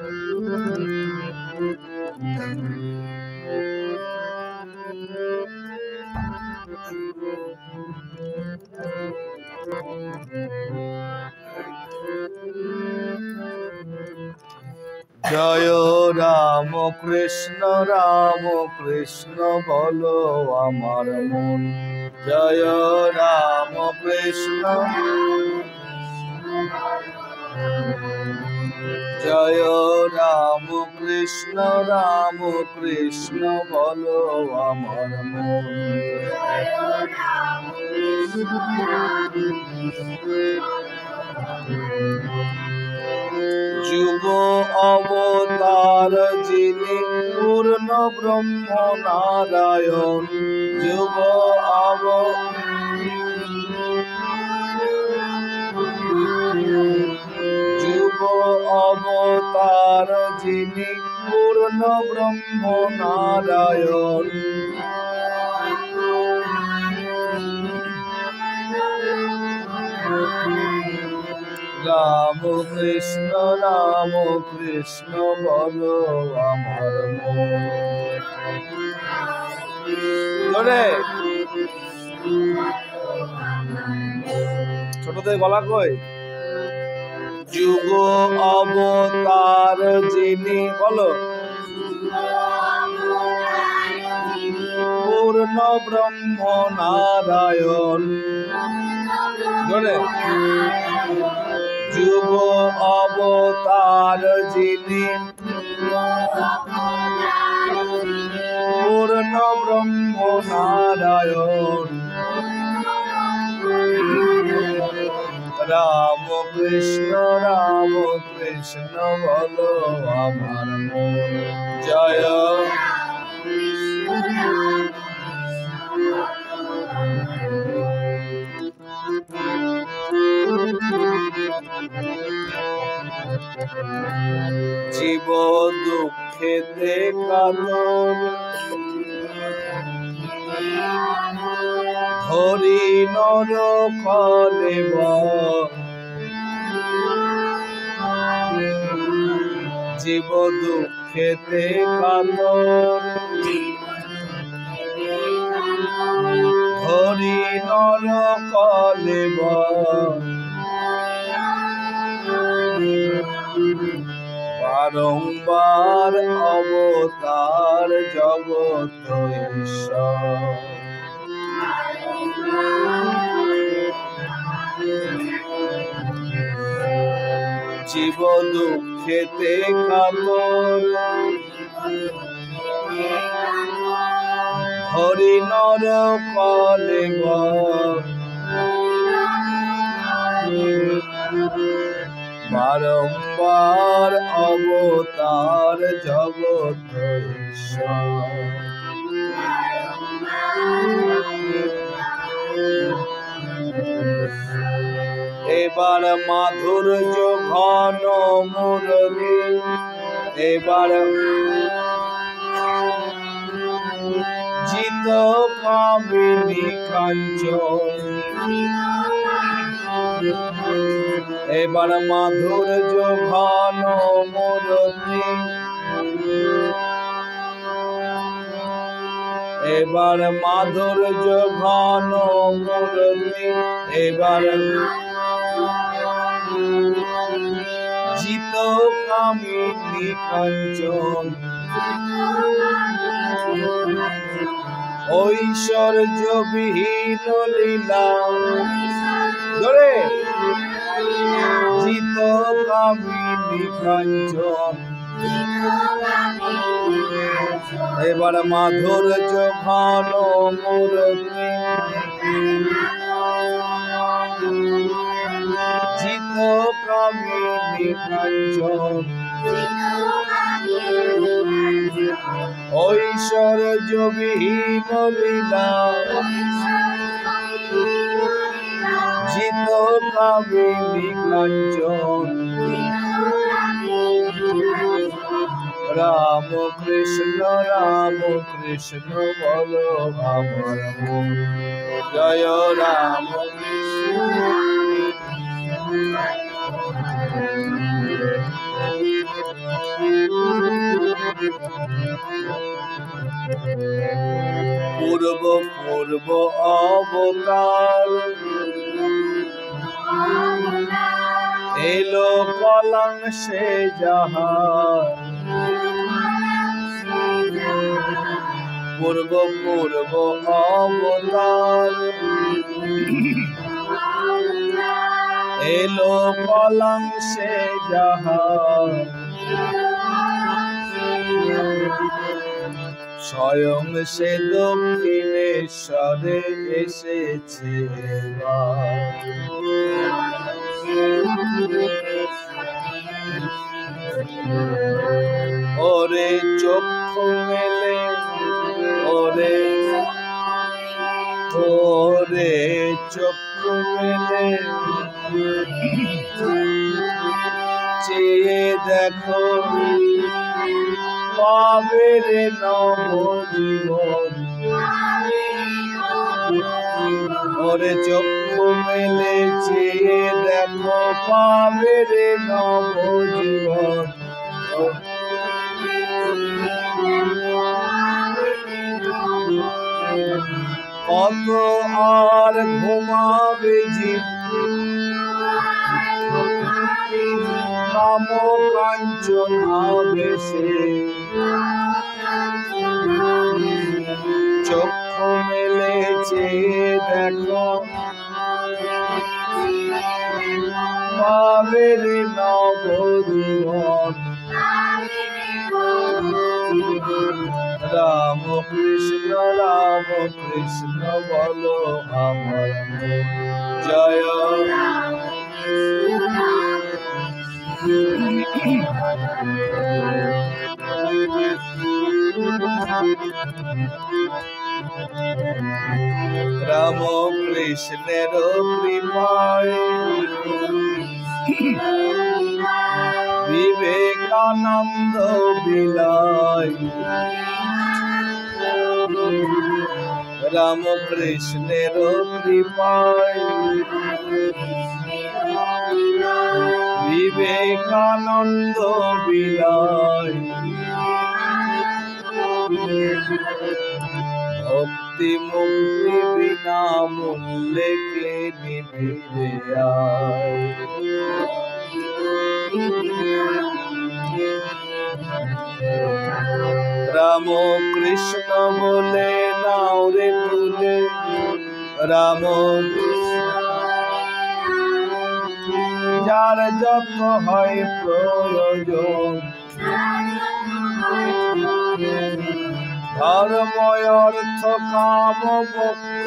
জয় রাম কৃষ্ণ বলো আমার মন। জয় রাম কৃষ্ণ, জয় রাম কৃষ্ণ বলো আমার মন। যুগ অবতার যিনি পূর্ণ ব্রহ্ম নারায়ণ। যুগ অবতার যিনি পূর্ণ ব্রহ্ম নারায়ণ। রাম কৃষ্ণ বলো আমার মন। ছোটদের গলা কই। যুগ অবতার যিনি বলো পূর্ণ ব্রহ্ম নারায়ণ। যুগ অবতার যিনি পূর্ণ ব্রহ্ম নারায়ণ। রাম কৃষ্ণ বলো আমার মন। জয় জীব দুঃখেতে কাতর হরি নর কলেব। জীব দুঃখেতে কাতর হরি নর কলেব। বারংবার অবতার জগত ঈশ্বর। জীব দুঃখেতে কাতর হরি নর কলেব। বারংবার অবতার জগত ঈশ্বর। এবার মাধুর্য ঘন মুরলী, এবার জিত কামিনী কাঞ্চন। এবার মাধুর্য ঘন মুরলী, এবার মাধুর্য ঘন মুরলী। এবার জিত কামিনী কাঞ্চন। ঐশ্বর্য বিহীন লীলা ধরে জিত কামিনী কাঞ্চন। এবার মাধুর্য ঘন মুরলী, জিত কামিনী কাঞ্চন। ঐশ্বর্য বিহীন লীলা জিত কামিনী কাঞ্চন। রাম কৃষ্ণ বলো আমার মন। জয় রাম কৃষ্ণ। পূর্ব পূর্ব অবতার এলো কলাংশে যাহার পূর্ব পূর্ব অবতার এলো কলাংশে যাহার স্বয়ং সে দক্ষিণেশ্বরে এসেছে ওরে চক্ষু মেলে ওরে ওরে চক্ষু মেলে চেয়ে দেখো পাবে রে নবজীবন ওরে চক্ষু মেলে চেয়ে দেখো পাবে রে নবজীবন কত আর ঘুমাবে জীব কাম কাঞ্চন আবেশে চক্ষু মেলে চেয়ে দেখো পাবে রে নবজীবন রাম কৃষ্ণ বলো আমার জয় রাম কৃষ্ণের কৃপায় বিবেকানন্দ বিলায় রাম কৃষ্ণের কৃপায় বিবেকানন্দ বিলায় ভক্তি মুক্তি বিনা মূল্যে কে নিবে রাম কৃষ্ণ বলে নাও রে তুলে রাম যার যত হয় প্রয়োজন ধর্ম অর্থ কাম মোক্ষ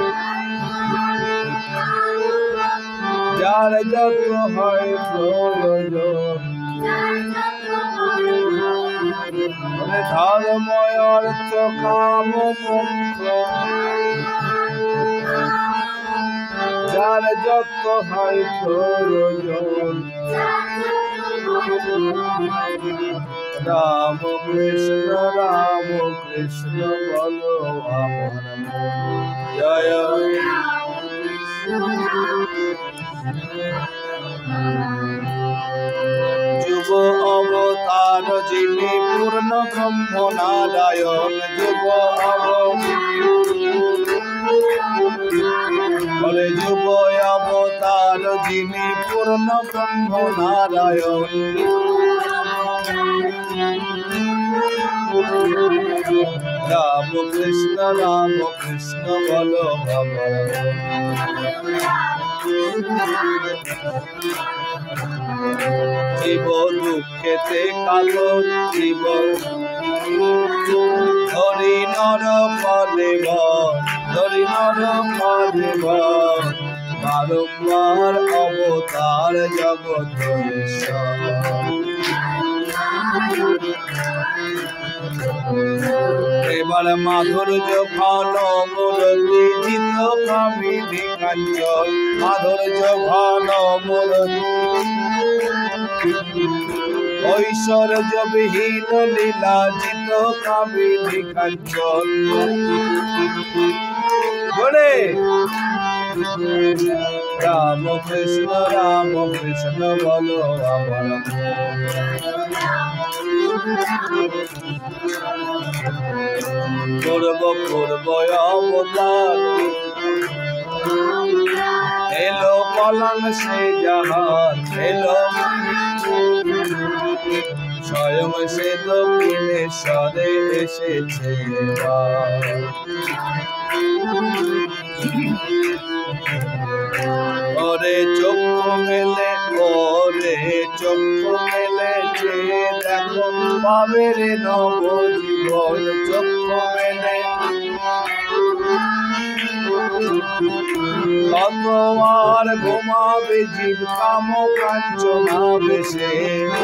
যার যত হয় প্রয়োজন ধর্ম অর্থ কাম মোক্ষ যার যত হয় প্রয়োজন রাম কৃষ্ণ বলো আমার জয় যুব অবতার যিনি পূর্ণ ব্রহ্ম নারায়ণ যুব বলে যুব অবতার যিনি পূর্ণ ব্রহ্ম নারায়ণ রাম কৃষ্ণ বলো আমার জীব দুঃখেতে কাতর জীব ধরি নর পদেব বারম্বার অবতার জগত এবার মাধুর্য ঘন মূরতি জিত কামিনী কাঞ্চন মাধুর্য ঘন মূরতি ঐশ্বর্য বিহীন লীলা জিত কামিনী কাঞ্চন বলে রাম কৃষ্ণ বলো আমার করব করব অবতার এলো কলম সে জাহান এলো স্বয়ং সে দক্ষিণেশ্বরে এসেছে ওরে চক্ষু মেলে ওরে চক্ষু মেলে যে দেখো পাবে রে নবজীবন চক্ষু মেলে কত আর ঘুমাবে জীব কাম কাঞ্চনা বেশে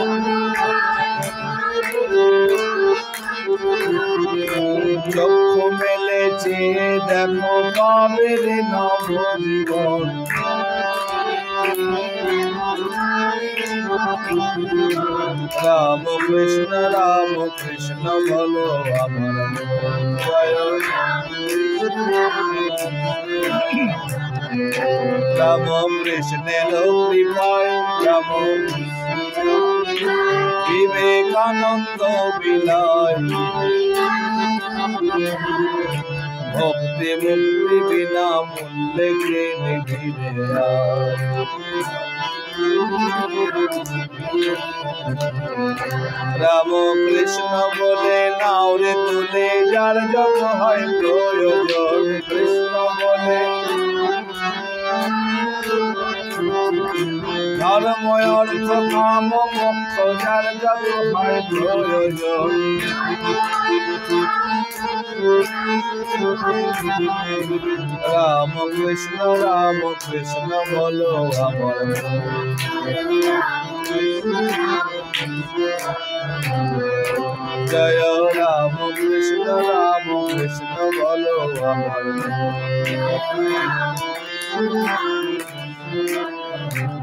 চক্ষু মেলেছে দেখো পাবে রে নবজীবন রাম কৃষ্ণ বলো আমার জয় রাম কৃষ্ণের কৃপায় রাম বিবেকানন্দ বিলায় ভক্তি মুক্তি বিনা মূল্যে কে নিভিবে রাম কৃষ্ণ বলে নাও রে তুলে যার যত হয় প্রয়োজন কৃষ্ণ বলে ধর্ম অর্থ কাম মোক্ষ যার যত হয় প্রয়োজন রাম কৃষ্ণ বলো আমার জয় রাম কৃষ্ণ বলো আমার